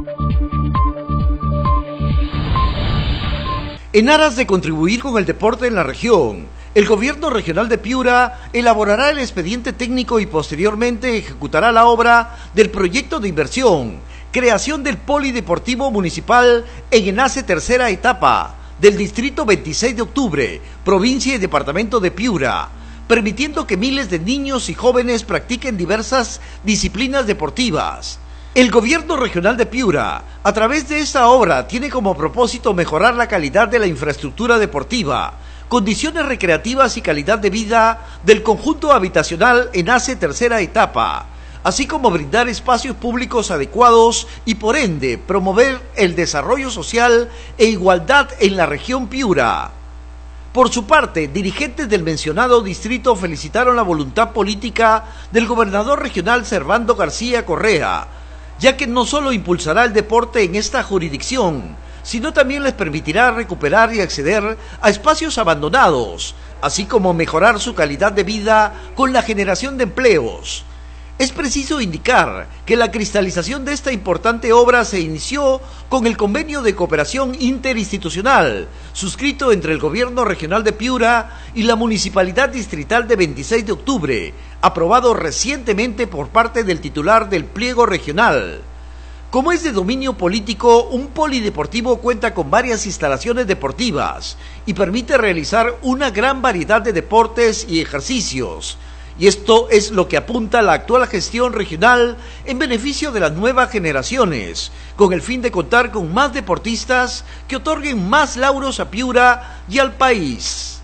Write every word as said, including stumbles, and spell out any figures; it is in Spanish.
En aras de contribuir con el deporte en la región, el Gobierno Regional de Piura elaborará el expediente técnico y posteriormente ejecutará la obra del proyecto de inversión, creación del Polideportivo Municipal en Enlace Tercera Etapa del Distrito veintiséis de octubre, provincia y departamento de Piura, permitiendo que miles de niños y jóvenes practiquen diversas disciplinas deportivas. El Gobierno Regional de Piura, a través de esta obra, tiene como propósito mejorar la calidad de la infraestructura deportiva, condiciones recreativas y calidad de vida del conjunto habitacional Enlace Tercera Etapa, así como brindar espacios públicos adecuados y por ende promover el desarrollo social e igualdad en la región Piura. Por su parte, dirigentes del mencionado distrito felicitaron la voluntad política del gobernador regional Servando García Correa, ya que no solo impulsará el deporte en esta jurisdicción, sino también les permitirá recuperar y acceder a espacios abandonados, así como mejorar su calidad de vida con la generación de empleos. Es preciso indicar que la cristalización de esta importante obra se inició con el convenio de cooperación interinstitucional suscrito entre el Gobierno Regional de Piura y la Municipalidad Distrital de veintiséis de octubre, aprobado recientemente por parte del titular del pliego regional. Como es de dominio político, un polideportivo cuenta con varias instalaciones deportivas y permite realizar una gran variedad de deportes y ejercicios. Y esto es lo que apunta la actual gestión regional en beneficio de las nuevas generaciones, con el fin de contar con más deportistas que otorguen más lauros a Piura y al país.